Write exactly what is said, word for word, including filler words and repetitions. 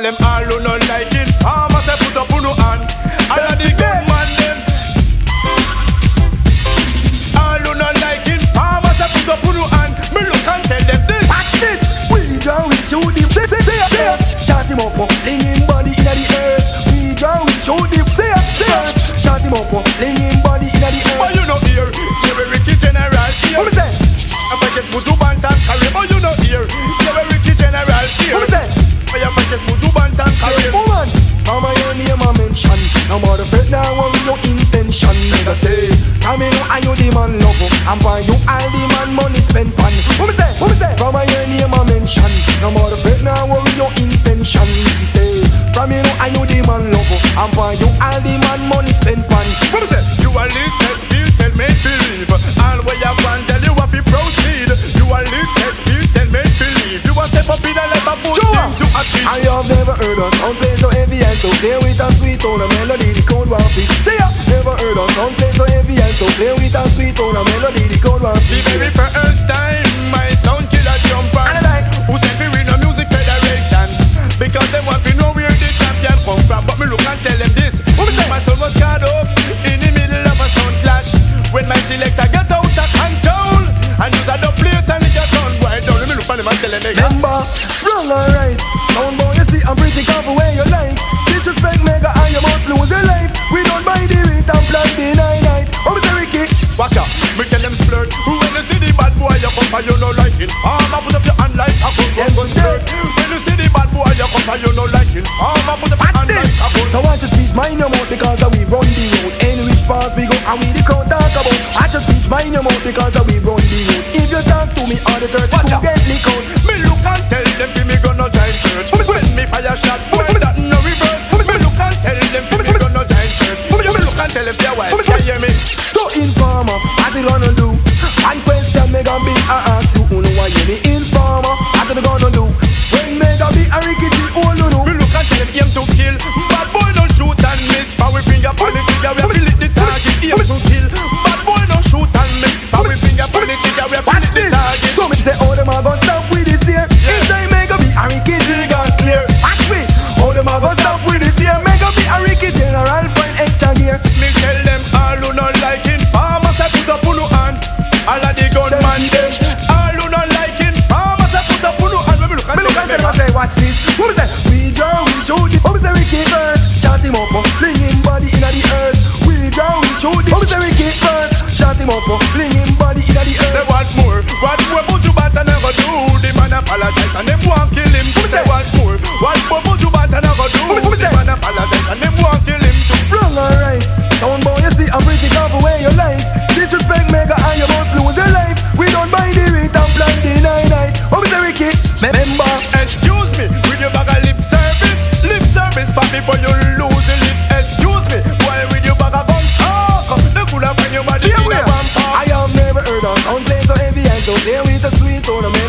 them all who not like it. Farmers say put up on no hand. All of the gunman them. All who not like it. Farmers say put up on no hand. Me look and tell them this. Watch this. We draw we shoot him. Say say say say. Shot him up, fling him body inna the earth. We draw we shoot him. Say say. Shot him up, fling him body inna the earth. But you know here, here we Ricky General here. What me say? I forget Mutu Bantan carry. But you know here, here we Ricky General here. What me say? I forget Mutu Bantan carry. Woman, mama your name a mention. No more the first now worry your intention. Nigga say, come in and you the man love. And for you all the man money spend pan. What me say? What me say? Mama your name a mention. No more the first now worry your intention. We say, from you and you the man love. And for you all the man money spend pan. What me say? You are lead set speed, tell me believe. All where you want, tell you what we proceed. You are lead set speed, tell me believe. You want step up in a level put things you achieve. I have never heard us sound play so heavy and so clear with a sweet tone a melody the code one beat. Say ya, never heard us sound play so heavy and so clear with a sweet tone a melody the code one beat. The very first time my sound killer jump on, like who said we win a music federation because them want to know where the champion come from. But me look and tell them this. My soul was caught up in the middle of a sound clash when my selector get out of control and use a double plate and it just sound wide down. Let me look at them and tell them they remember, wrong or right, sound boy you see I'm pretty careful where you like. Disrespect mega and you must lose your life. We don't buy the rate and plan the night night. Oh, Mister Ricky, watch out, me tell them splurt. When you see the bad boy you come and you no like it. Arma put up your hand like a gun, gun, gun, splurt. When you see the bad boy you come and you no like it. Arma put up your hand like a gun. So watch your speech, mind your mouth because we run the road. Any which part we go and we the crowd talk about. Watch your speech, mind your mouth because we run the road. If you talk to me all the thirty to get lick out. Me look and tell them fi me gonna join church. When me fire shot, boy that no reverse. Me look and tell them fi me gonna join church. Me look and tell them fi a while, can you hear me? So informer, what they gonna do? One question me gonna be I ask you, who know what you me informer? What they gonna do? When me gonna be a Ricky G, who know do? Me look and tell them aim to kill. Bad boy don't shoot and miss. For we finger on the trigger, we have to lit the target. Aim to kill. Bad boy don't shoot and miss. For we finger on the trigger, we have to lit the target. So me say, oh them a gonna stop with this here. If they make a be a Ricky G, gone clear. Watch me. Oh them a gonna stop with this here. Make a be a Ricky General find extra gear. Me tell them all who not like it. Farmers say put up on no hand. All of the gunman them. All who not like it. Farmers say put up on no hand. Me look and tell them. Say watch this. What me say? We draw, we shoot it. What me say Ricky first? Shot him up, fling him body inna the earth. We draw, we shoot it. What me say Ricky first? Shot him up, fling him body inna the earth. Say what more? What more put you back and never do? The man apologize and them want kill him. Say what more? What more put you back and never do? The man apologize and them want kill him too. Wrong alright. Sound boy you see I'm pretty careful where you like. Disrespect mega and you must lose your life. We don't buy the rate and plan the night night. What me say Ricky? Remember? Excuse me, with your bag of lip service. Lip service, but before you lose the lip. Excuse me, boy, with your bag of gun talk. They could have bring your body in a vampire. I have never heard of sound play so heavy and so clear with a sweet tone.